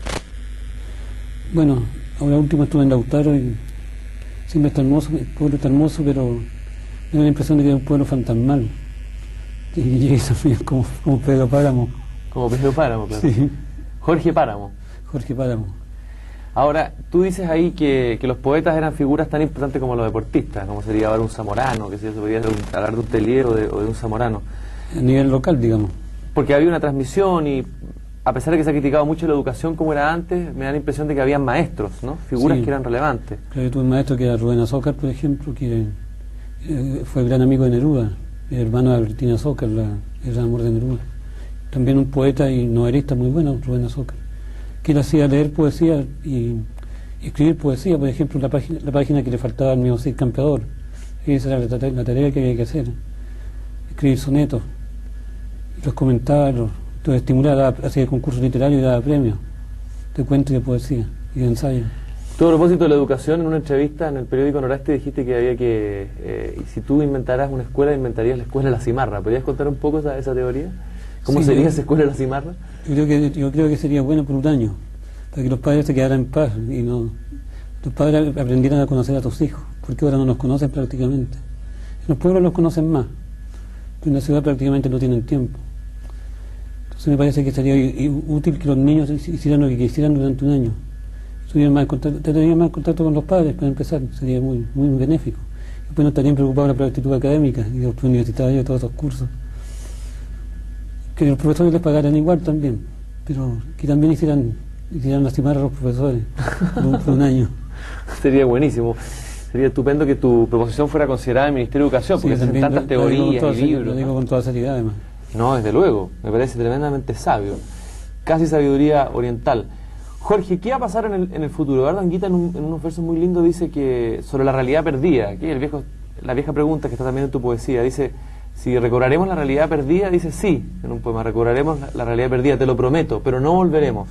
bueno, ahora último estuve en Lautaro y siempre está hermoso, el pueblo está hermoso, pero me da la impresión de que es un pueblo fantasmal. Y llegué también como, como Pedro Páramo. Como Pedro Páramo, claro. Sí. Jorge Páramo. Jorge Páramo. Ahora, tú dices ahí que, que los poetas eran figuras tan importantes como los deportistas, como sería ahora un Zamorano, que si se podría hablar de un Telier o de, o de un Zamorano. A nivel local, digamos. Porque había una transmisión y, a pesar de que se ha criticado mucho la educación como era antes, me da la impresión de que había maestros, ¿no? Figuras sí, que eran relevantes. Claro, tuve un maestro que era Rubén Azócar, por ejemplo, que eh, fue el gran amigo de Neruda, el hermano de Albertina Azócar, la, el gran amor de Neruda. También un poeta y novelista muy bueno, Rubén Azócar, que él hacía leer poesía y, y escribir poesía, por ejemplo, la página, la página que le faltaba al mío Cid Campeador. Esa era la, la tarea que había que hacer, escribir sonetos, los comentaba, los, los estimulaba, hacía concursos literarios y daba premios de cuentos y de poesía y de ensayo. Tú, a propósito de la educación, en una entrevista en el periódico Noroeste dijiste que había que, eh, si tú inventaras una escuela, inventarías la escuela de la cimarra. ¿Podrías contar un poco esa, esa teoría? ¿Cómo sí, sería yo, esa escuela de la cimarra? Yo creo, que, yo creo que sería bueno por un año, para que los padres se quedaran en paz y no, los padres aprendieran a conocer a sus hijos, porque ahora no nos conocen prácticamente. En los pueblos los conocen más, pero en la ciudad prácticamente no tienen tiempo. Entonces me parece que sería útil que los niños hicieran lo que quisieran durante un año. Tendrían más contacto, tendrían más contacto con los padres para empezar, sería muy, muy benéfico. Después no estarían preocupados por la actitud académica y los universitarios y todos esos cursos. Que los profesores les pagaran igual también, pero que también hicieran, hicieran lastimar a los profesores por un, por un año. Sería buenísimo. Sería estupendo que tu proposición fuera considerada en el Ministerio de Educación, porque sí, hacen tantas lo, teorías lo y libros. Lo digo con toda seriedad, además. No, desde luego, me parece tremendamente sabio, casi sabiduría oriental. Jorge, ¿qué va a pasar en el, en el futuro? Eduardo Anguita en, un, en unos versos muy lindos dice que sobre la realidad perdida, aquí el viejo, la vieja pregunta que está también en tu poesía, dice, si recobraremos la realidad perdida, dice sí, en un poema, recobraremos la, la realidad perdida, te lo prometo, pero no volveremos.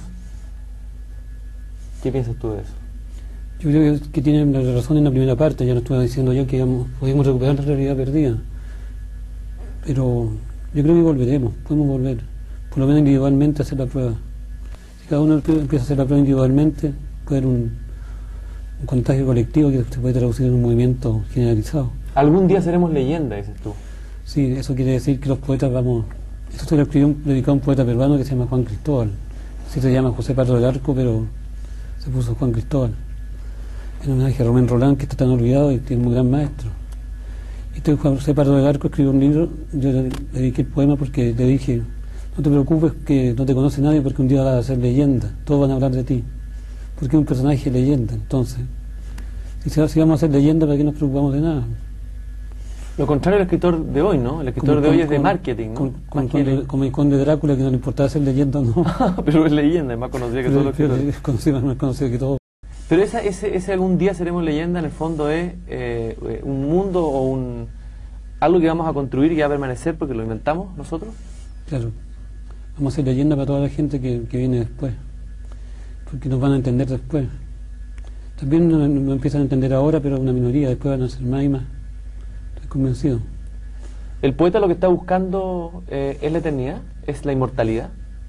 ¿Qué piensas tú de eso? Yo creo que tienen la razón en la primera parte, ya lo estuve diciendo yo, que digamos, podemos recuperar la realidad perdida, pero yo creo que volveremos, podemos volver, por lo menos individualmente a hacer la prueba. Si cada uno empieza a hacer la prueba individualmente, puede haber un, un contagio colectivo que se puede traducir en un movimiento generalizado. Algún día seremos leyenda, dices tú. Sí, eso quiere decir que los poetas vamos... Eso se lo escribió un, dedicado a un poeta peruano que se llama Juan Cristóbal. Sí, se llama José Pardo del Arco, pero se puso Juan Cristóbal. En homenaje a Romén Rolán, que está tan olvidado y tiene un gran maestro. Y entonces José Pardo del Arco escribió un libro, yo le dediqué el poema porque le dije, no te preocupes que no te conoce nadie porque un día vas a ser leyenda, todos van a hablar de ti. Porque es un personaje leyenda, entonces. Si, si vamos a ser leyenda, ¿para qué nos preocupamos de nada? Lo contrario al escritor de hoy, ¿no? El escritor como, de hoy con, es de con, marketing, ¿no? Con, con, con, como el conde Drácula, que no le importaba ser leyenda, ¿no? Pero es leyenda, es más conocido que todos los escritores. Es conocido, más conocido que todo. Pero esa, ese, ese algún día seremos leyenda, en el fondo es eh, un mundo o un algo que vamos a construir y que va a permanecer porque lo inventamos nosotros. Claro. Vamos a ser leyenda para toda la gente que, que viene después, porque nos van a entender después. También no, no empiezan a entender ahora, pero una minoría, después van a ser más y más. Estoy convencido. ¿El poeta lo que está buscando eh, es la eternidad? ¿Es la inmortalidad?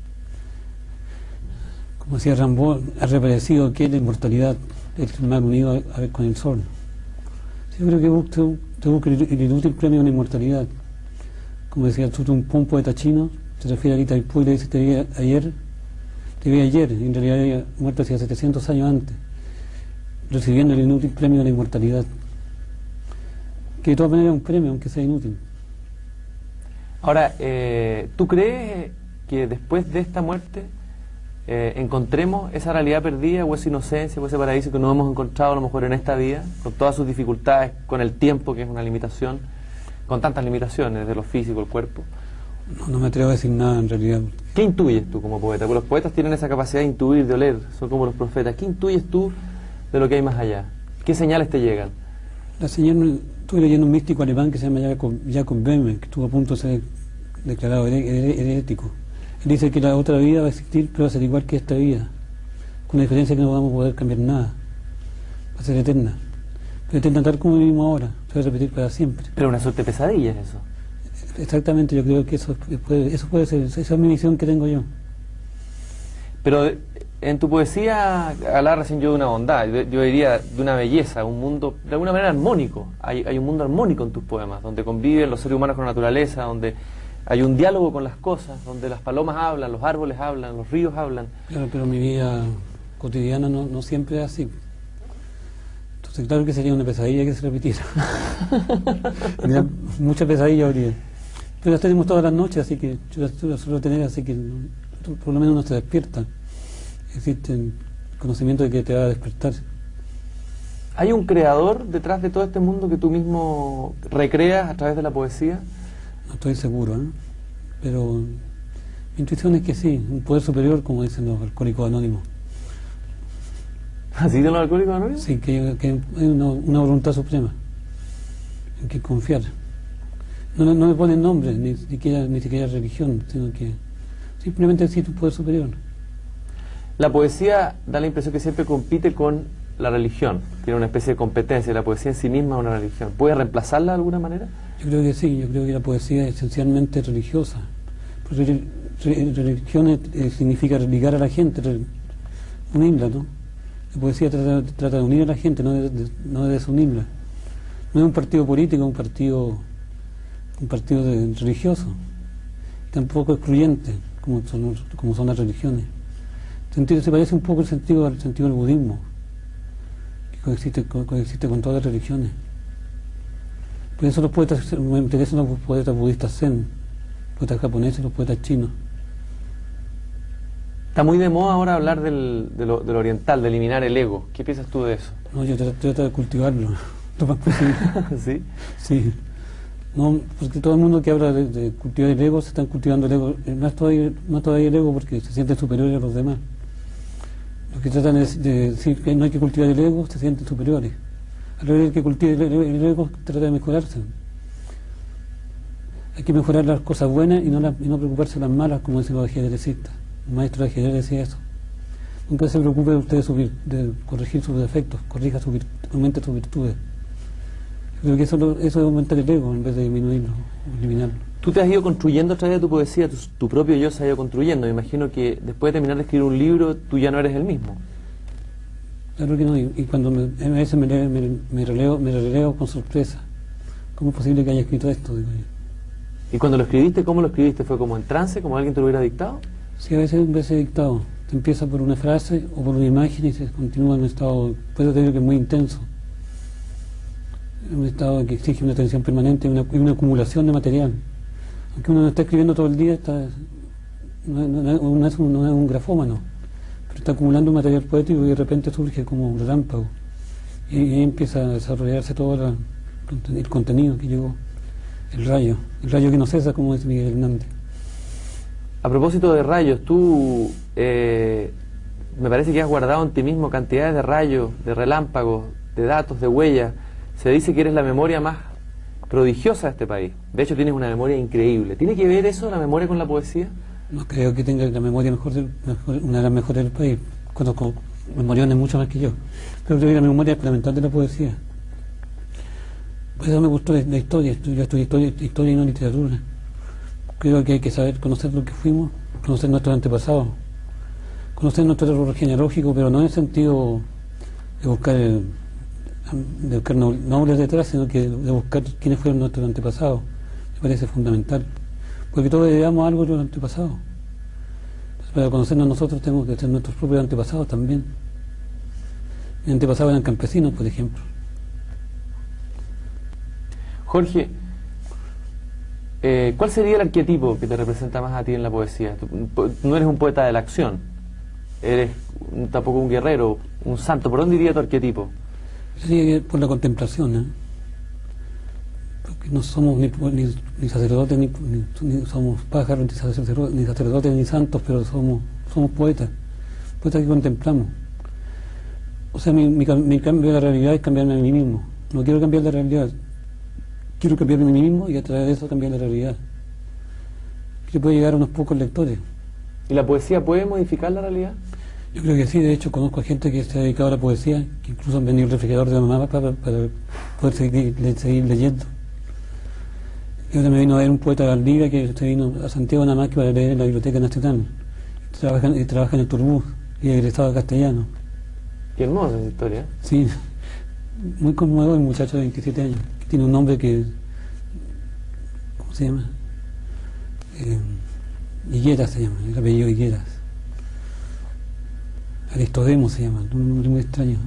Como decía Rimbaud, ha reaparecido que es la inmortalidad, el mar unido a, a, con el sol. Sí, yo creo que busca, te busca el, el inútil premio de la inmortalidad. Como decía Tsu-Tung, un poeta chino, se refiere a Li Taipu y le dice, te vi ayer, te vi ayer, y en realidad había muerto hace setecientos años antes, recibiendo el inútil premio de la inmortalidad. que de todas maneras es un premio, aunque sea inútil. Ahora, eh, ¿tú crees que después de esta muerte eh, encontremos esa realidad perdida o esa inocencia o ese paraíso que no hemos encontrado a lo mejor en esta vida, con todas sus dificultades, con el tiempo que es una limitación, con tantas limitaciones de lo físico, el cuerpo? No, no me atrevo a decir nada en realidad. ¿Qué intuyes tú como poeta? Porque los poetas tienen esa capacidad de intuir, de oler, son como los profetas. ¿Qué intuyes tú de lo que hay más allá? ¿Qué señales te llegan? La señal, estuve leyendo un místico alemán que se llama Jacob, Jacob Böhme, que estuvo a punto de ser declarado herético. Él dice que la otra vida va a existir, pero va a ser igual que esta vida, con la diferencia que no vamos a poder cambiar nada, va a ser eterna. Pero eterna tal como vivimos ahora, se va a repetir para siempre. Pero una suerte de pesadilla es eso. Exactamente, yo creo que eso puede, eso puede ser, esa es mi visión que tengo yo. Pero en tu poesía hablaba recién yo de una bondad, yo, yo diría de una belleza, un mundo de alguna manera armónico. Hay, hay un mundo armónico en tus poemas, donde conviven los seres humanos con la naturaleza, donde hay un diálogo con las cosas, donde las palomas hablan, los árboles hablan, los ríos hablan. Claro, pero mi vida cotidiana no, no siempre es así. Entonces claro que sería una pesadilla que se repitiera. Mucha pesadilla habría. Pero las tenemos todas las noches, así que yo las, las suelo tener, así que por lo menos uno se despierta. Existe el conocimiento de que te va a despertar. ¿Hay un creador detrás de todo este mundo que tú mismo recreas a través de la poesía? No estoy seguro, ¿eh? Pero mi intuición es que sí, un poder superior, como dicen los alcohólicos anónimos. ¿Así de los alcohólicos anónimos? Sí, que, que hay una, una voluntad suprema en que confiar. No, no me ponen nombre, ni siquiera, ni siquiera religión, sino que simplemente existe un poder superior. La poesía da la impresión que siempre compite con la religión, tiene una especie de competencia, la poesía en sí misma es una religión. ¿Puede reemplazarla de alguna manera? Yo creo que sí, yo creo que la poesía es esencialmente religiosa. Porque religión eh, significa ligar a la gente, unirla, ¿no? La poesía trata, trata de unir a la gente, no de, de, no de desunirla. No es un partido político, es un partido, un partido de, religioso. Tampoco excluyente, como son, como son las religiones. Sentido, se parece un poco el sentido, el sentido del budismo, que coexiste, co, coexiste con todas las religiones. Por eso los poetas, me interesan los poetas budistas zen, los poetas japoneses, los poetas chinos. Está muy de moda ahora hablar del, de, lo, de lo oriental, de eliminar el ego. ¿Qué piensas tú de eso? No, yo trato, trato de cultivarlo, lo más posible. ¿Sí? Sí. No, porque todo el mundo que habla de, de cultivar el ego, se están cultivando el ego, más todavía, más todavía el ego porque se sienten superiores a los demás. Los que tratan de, de decir que no hay que cultivar el ego, se sienten superiores. Al revés, el que cultiva el, el ego trata de mejorarse. Hay que mejorar las cosas buenas y no, la, y no preocuparse de las malas, como dicen los ajedrecistas. El maestro de ajedrez decía eso. Nunca se preocupe usted de, subir, de corregir sus defectos, corrija su virtud, aumente sus virtudes. Creo que eso, eso es aumentar el ego en vez de disminuirlo, eliminarlo. Tú te has ido construyendo a través de tu poesía, tu, tu propio yo se ha ido construyendo. Me imagino que después de terminar de escribir un libro, tú ya no eres el mismo. Claro que no, y, y cuando me, a veces me, me, me, releo, me releo con sorpresa. ¿Cómo es posible que haya escrito esto? Digo yo. ¿Y cuando lo escribiste, cómo lo escribiste? ¿Fue como en trance, como alguien te lo hubiera dictado? Sí, a veces, a veces dictado. Se empieza por una frase o por una imagen y se continúa en un estado, puede tener que es muy intenso. Un estado que exige una atención permanente y una, una acumulación de material. Aunque uno no está escribiendo todo el día, está, no, no, no, es un, no es un grafómano, pero está acumulando un material poético y de repente surge como un relámpago. Y, y ahí empieza a desarrollarse todo la, el contenido que llegó, el rayo, el rayo que no cesa, como dice Miguel Hernández. A propósito de rayos, tú eh, me parece que has guardado en ti mismo cantidades de rayos, de relámpagos, de datos, de huellas. Se dice que eres la memoria más prodigiosa de este país. De hecho, tienes una memoria increíble. ¿Tiene que ver eso, la memoria, con la poesía? No creo que tenga la memoria mejor, del, mejor una de las mejores del país. Conozco memoriones mucho más que yo. Pero creo que la memoria es fundamental de la poesía. Por eso me gustó la, la historia. Yo estudié historia, historia y no literatura. Creo que hay que saber conocer lo que fuimos, conocer nuestros antepasados, conocer nuestro árbol genealógico, pero no en el sentido de buscar el, de buscar nombres detrás, sino que de buscar quiénes fueron nuestros antepasados. Me parece fundamental, porque todos heredamos algo de los antepasados. Entonces, para conocernos nosotros tenemos que ser nuestros propios antepasados también. Mis antepasados eran campesinos, por ejemplo. Jorge, eh, ¿cuál sería el arquetipo que te representa más a ti en la poesía? Tú no eres un poeta de la acción, eres un, tampoco un guerrero, un santo. ¿Por dónde iría tu arquetipo? Sí, por la contemplación, ¿eh? Porque no somos ni, ni, ni sacerdotes, ni, ni, ni somos pájaros, ni sacerdotes, ni sacerdotes, ni santos, pero somos, somos poetas, poetas que contemplamos. O sea, mi, mi, mi cambio de la realidad es cambiarme a mí mismo. No quiero cambiar la realidad, quiero cambiarme a mí mismo y a través de eso cambiar la realidad. Que puede llegar a unos pocos lectores. ¿Y la poesía puede modificar la realidad? Yo creo que sí. De hecho, conozco a gente que se ha dedicado a la poesía, que incluso han venido el refrigerador de la mamá para, para poder seguir, seguir leyendo. Y ahora me vino a ver un poeta de Valdivia que se vino a Santiago nada más que para leer en la Biblioteca Nacional. Y trabaja, y trabaja en el Turbús y es egresado castellano. Qué hermosa esa historia. Sí, muy conmovedor, el muchacho de veintisiete años, que tiene un nombre que... ¿Cómo se llama? Eh, Higueras se llama, el apellido Higueras. Aristodemo se llama, un nombre muy extraño.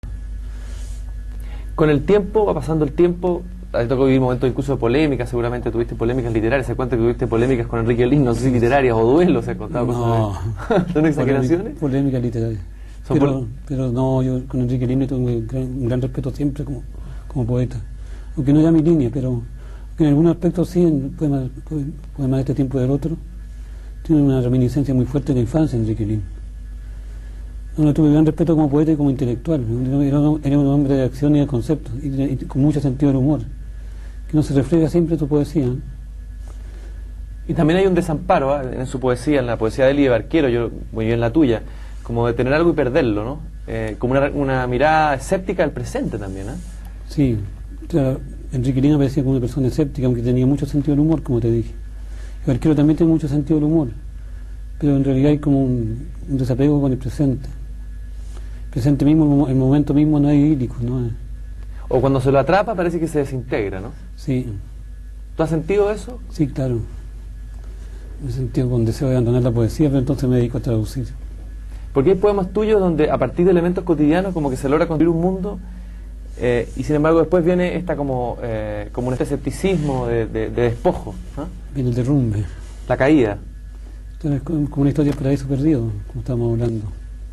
Con el tiempo, va pasando el tiempo, te tocó vivir momentos incluso de polémica, seguramente tuviste polémicas literarias, se cuenta que tuviste polémicas con Enrique Lin, no sé si literarias o duelos, se ha contado no, cosas de... ¿Son exageraciones? Polémicas literarias. Pero, por... pero no, yo con Enrique Lin tengo un gran, un gran respeto siempre como, como poeta. Aunque no era mi línea, pero en algunos aspectos sí, en poemas, poemas de este tiempo del otro, tiene una reminiscencia muy fuerte de la infancia Enrique Lin. No, no tuve gran respeto como poeta y como intelectual. Era un, era un hombre de acción y de conceptos, y, de, y con mucho sentido del humor, que no se refleja siempre en tu poesía. ¿eh? Y también hay un desamparo ¿eh? en su poesía, en la poesía de Elie Barquero, yo muy bien la tuya, como de tener algo y perderlo, ¿no? Eh, como una, una mirada escéptica al presente también, ¿eh? Sí, claro, Enrique Lin parecía como una persona escéptica, aunque tenía mucho sentido del humor, como te dije. Y Barquero también tiene mucho sentido del humor, pero en realidad hay como un, un desapego con el presente. El presente mismo, el momento mismo no es idílico, ¿no? O cuando se lo atrapa parece que se desintegra, ¿no? Sí. ¿Tú has sentido eso? Sí, claro. Me he sentido con deseo de abandonar la poesía, pero entonces me dedico a traducir. Porque hay poemas tuyos donde a partir de elementos cotidianos como que se logra construir un mundo eh, y sin embargo después viene esta como, eh, como un escepticismo de, de, de despojo, ¿no? Viene el derrumbe. La caída. Entonces, es como una historia del paraíso perdido, como estábamos hablando.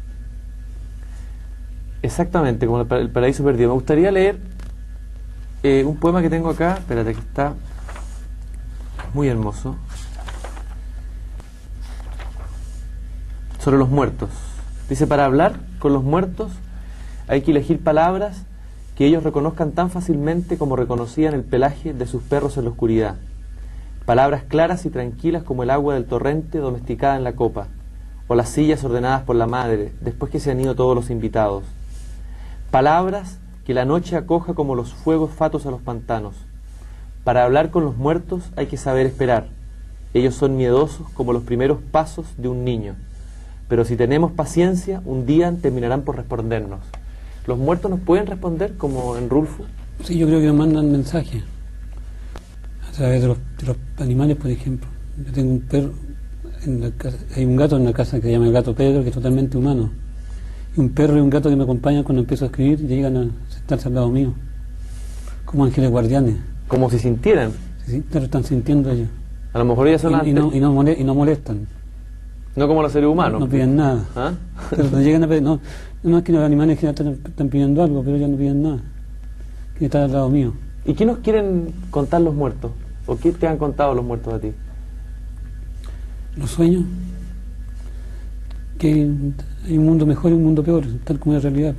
Exactamente, como el paraíso perdido. Me gustaría leer eh, un poema que tengo acá, espérate que está muy hermoso, sobre los muertos. Dice: para hablar con los muertos hay que elegir palabras que ellos reconozcan tan fácilmente como reconocían el pelaje de sus perros en la oscuridad. Palabras claras y tranquilas como el agua del torrente domesticada en la copa, o las sillas ordenadas por la madre después que se han ido todos los invitados. Palabras que la noche acoja como los fuegos fatos a los pantanos. Para hablar con los muertos hay que saber esperar. Ellos son miedosos como los primeros pasos de un niño. Pero si tenemos paciencia, un día terminarán por respondernos. ¿Los muertos nos pueden responder como en Rulfo? Sí, yo creo que nos mandan mensajes a través de los, de los animales, por ejemplo. Yo tengo un perro, en la casa, hay un gato en la casa que se llama el gato Pedro, que es totalmente humano. Y un perro y un gato que me acompañan cuando empiezo a escribir y llegan a sentarse al lado mío, como ángeles guardianes. Como si sintieran. Sí, claro, están sintiendo ellos. A lo mejor ellos son y, antes. Y no, y, no mole, y no molestan. No como los seres humanos. No, no piden nada. ¿Ah? Pero no llegan a pedir, no, no es que los animales que están, están pidiendo algo, pero ellos no piden nada. Que están al lado mío. ¿Y qué nos quieren contar los muertos? ¿O qué te han contado los muertos a ti? Los sueños. Que hay un mundo mejor y un mundo peor, tal como es la realidad.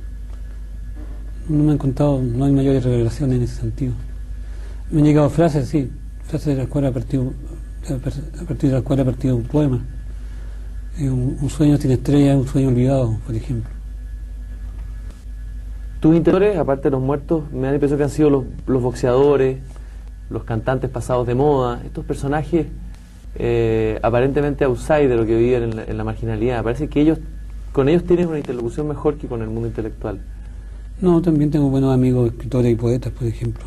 No me han contado, no hay mayores revelaciones en ese sentido. Me han llegado frases, sí, frases de las cuales ha partido, a partir de las cuales ha partido un poema. Eh, un, un sueño sin estrella, un sueño olvidado, por ejemplo. Tus intentores, aparte de los muertos, me da la impresión que han sido los, los boxeadores, los cantantes pasados de moda, estos personajes eh, aparentemente outsider o que viven en la, en la marginalidad. Parece que ellos, con ellos tienes una interlocución mejor que con el mundo intelectual. No, también tengo buenos amigos, escritores y poetas, por ejemplo.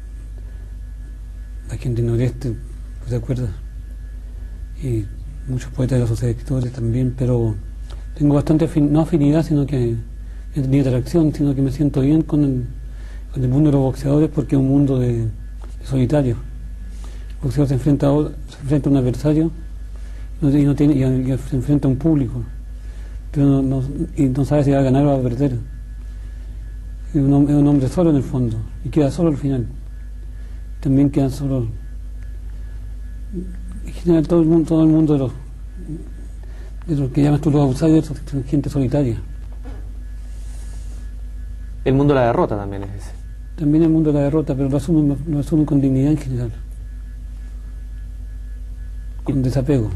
La gente del noreste, ¿te acuerdas? Y muchos poetas de la sociedad de escritores también, pero tengo bastante, afin no afinidad, sino que he tenido atracción, sino que me siento bien con el, con el mundo de los boxeadores, porque es un mundo de, solitario. El boxeador se enfrenta a, se enfrenta a un adversario y, no, y, no tiene, y, y se enfrenta a un público, pero no, no, y no sabe si va a ganar o va a perder. Es un, es un hombre solo en el fondo y queda solo al final. También quedan solo, en general, todo el mundo, todo el mundo de los, de los que llamas tú los outsiders son gente solitaria. El mundo de la derrota también es ese. También el mundo de la derrota, pero lo asumen, lo asumen con dignidad en general, con desapego.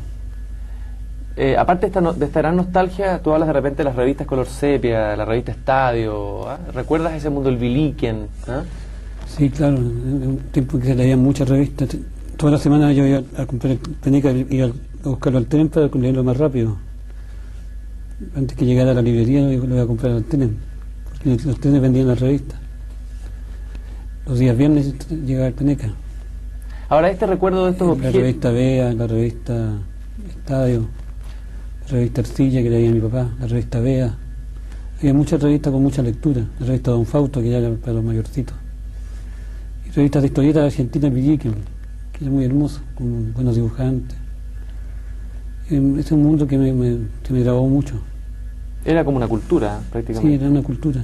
Eh, aparte de esta, no, de esta gran nostalgia, tú hablas de repente de las revistas color sepia, la revista Estadio, ¿eh? ¿Recuerdas ese mundo del Biliken? ¿Eh? Sí, claro, en un tiempo que se leían muchas revistas, toda la semana yo iba a comprar el Peneca y iba a buscarlo al tren para leerlo más rápido. Antes que llegara a la librería lo iba a comprar al tren, porque los trenes vendían las revistas. Los días viernes llegaba el Peneca. Ahora, este recuerdo de estos La objetos... revista Bea, la revista Estadio, la revista Arcilla que leía mi papá, la revista Bea. Había muchas revistas con mucha lectura. La revista Don Fausto, que ya era para los mayorcitos. Y revistas de historietas argentinas, Villiquen, que era muy hermoso, con buenos dibujantes. Ese es un mundo que me, me, que me grabó mucho. Era como una cultura, prácticamente. Sí, era una cultura.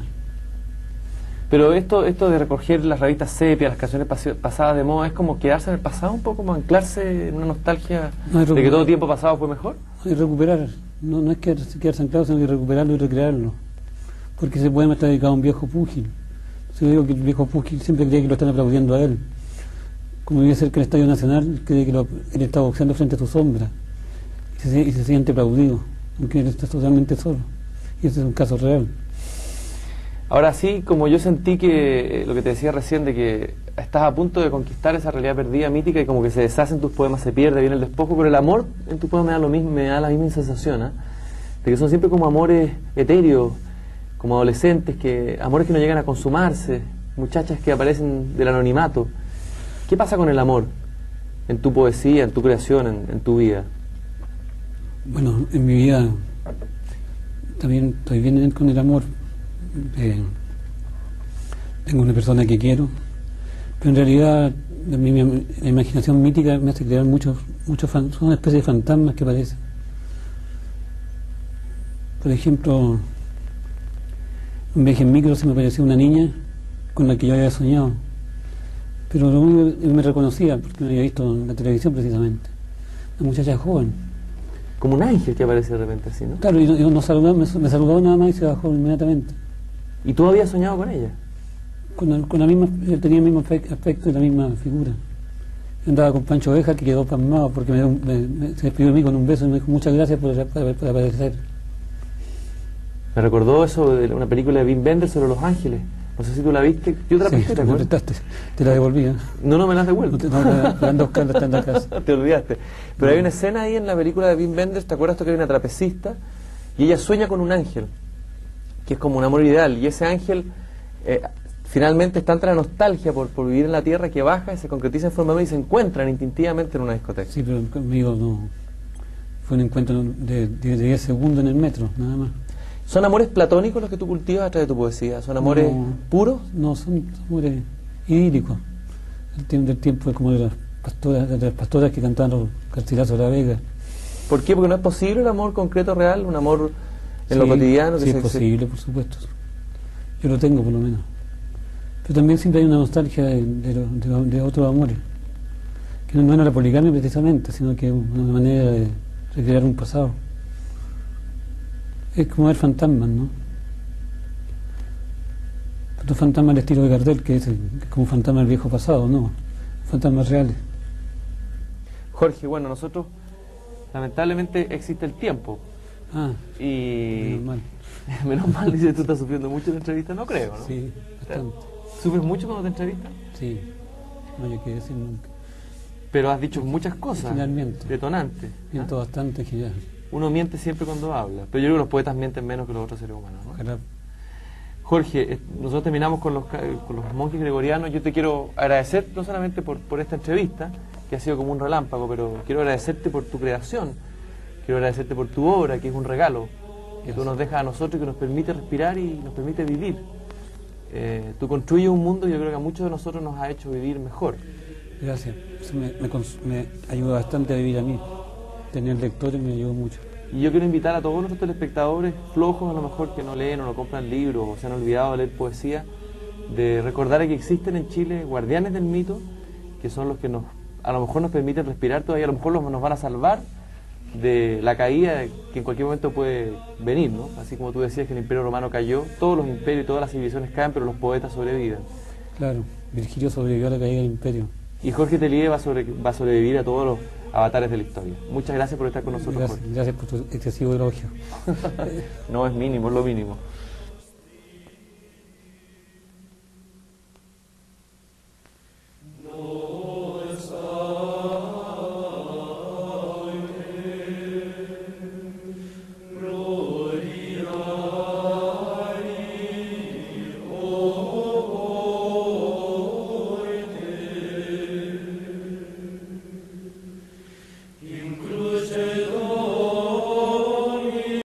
Pero esto esto de recoger las revistas sepia, las canciones pasadas de moda, ¿es como quedarse en el pasado un poco, como anclarse en una nostalgia no de que todo tiempo pasado fue mejor? No, y recuperar, no, no es quedarse, quedarse anclado, sino que recuperarlo y recrearlo. Porque ese poema está dedicado a un viejo púgil. Yo digo que el viejo púgil siempre cree que lo están aplaudiendo a él. Como debe ser que el Estadio Nacional cree que lo, él está boxeando frente a su sombra y se, y se siente aplaudido, aunque él está totalmente solo. Y ese es un caso real. Ahora sí, como yo sentí que eh, lo que te decía recién, de que estás a punto de conquistar esa realidad perdida, mítica, y como que se deshacen tus poemas, se pierde, viene el despojo, pero el amor en tu poema me da lo mismo, me da la misma sensación, ¿eh? De que son siempre como amores etéreos, como adolescentes, que amores que no llegan a consumarse, muchachas que aparecen del anonimato. ¿Qué pasa con el amor en tu poesía, en tu creación, en, en tu vida? Bueno, en mi vida también estoy bien con el amor. Eh, tengo una persona que quiero, pero en realidad la, mi, mi, la imaginación mítica me hace crear muchos, muchos fan, son una especie de fantasmas que aparecen. Por ejemplo, un viaje en micro se me apareció una niña con la que yo había soñado, pero lo único que me reconocía, porque me había visto en la televisión precisamente, una muchacha joven. Como un ángel que aparece de repente así, ¿no? Claro, y, y nos saludó, me, me saludó nada más y se bajó inmediatamente. ¿Y tú habías soñado con ella? Con, el, con la misma, él tenía el mismo aspecto y la misma figura. Yo andaba con Pancho Oveja, que quedó pasmado porque me, me, me, se despidió de mí con un beso y me dijo muchas gracias por, por, por aparecer. Me recordó eso de una película de Wim Wenders sobre los ángeles. No sé si tú la viste. Yo te la sí, presté, ¿te acuerdas? Prestaste, te la devolví. ¿eh? No, no me la has devuelto. No, no, la, la ando buscando, está en la casa. Te olvidaste. Pero no. Hay una escena ahí en la película de Wim Wenders, ¿te acuerdas tú que hay una trapecista? Y ella sueña con un ángel, que es como un amor ideal. Y ese ángel, eh, finalmente, es tanta la nostalgia por, por vivir en la tierra que baja y se concretiza en forma de amor y se encuentran instintivamente en una discoteca. Sí, pero conmigo no. Fue un encuentro de diez segundos en el metro, nada más. ¿Son amores platónicos los que tú cultivas a través de tu poesía? ¿Son amores no, puros? No, son amores idílicos. El tiempo, del tiempo como de las pastoras, de las pastoras que cantaban los Garcilaso de la Vega. ¿Por qué? Porque no es posible el amor concreto, real, un amor en sí, lo cotidiano. Que sí, se, es posible, se... por supuesto. Yo lo tengo, por lo menos. Pero también siempre hay una nostalgia de, de, de, de otros amores. Que no, no era la poligamia precisamente, sino que una manera de recrear un pasado. Es como ver fantasmas, ¿no? Otros fantasmas al estilo de Gardel, que es, que es como fantasma del viejo pasado, ¿no? Fantasmas reales. Jorge, bueno, nosotros, lamentablemente existe el tiempo. Ah, y... menos mal. Menos mal, dice, tú estás sufriendo mucho en la entrevista, no creo, ¿no? Sí, bastante. ¿Sufres mucho cuando te entrevistas? Sí, no hay que decir nunca. Pero has dicho muchas cosas Finalmente. detonantes. Miento ¿eh? bastante, que ya. Uno miente siempre cuando habla, pero yo creo que los poetas mienten menos que los otros seres humanos, ¿no? Ojalá. Jorge, nosotros terminamos con los, con los monjes gregorianos. Yo te quiero agradecer no solamente por, por esta entrevista, que ha sido como un relámpago, pero quiero agradecerte por tu creación, quiero agradecerte por tu obra, que es un regalo que tú nos dejas a nosotros y que nos permite respirar y nos permite vivir. Eh, tú construyes un mundo y yo creo que a muchos de nosotros nos ha hecho vivir mejor. Gracias. Eso me, me, cons- me ayuda bastante a vivir a mí. Tener lectores me ayudó mucho. Y yo quiero invitar a todos nuestros telespectadores flojos, a lo mejor que no leen o no compran libros o se han olvidado de leer poesía, de recordar que existen en Chile guardianes del mito, que son los que nos, a lo mejor nos permiten respirar todavía, a lo mejor los, nos van a salvar de la caída que en cualquier momento puede venir, ¿no? Así como tú decías que el Imperio Romano cayó, todos los imperios y todas las civilizaciones caen, pero los poetas sobreviven. Claro, Virgilio sobrevivió a la caída del imperio. Y Jorge Telie va a, sobre, va a sobrevivir a todos los avatares de la historia. Muchas gracias por estar con nosotros, Gracias, Jorge. gracias por tu excesivo elogio. No es mínimo, es lo mínimo.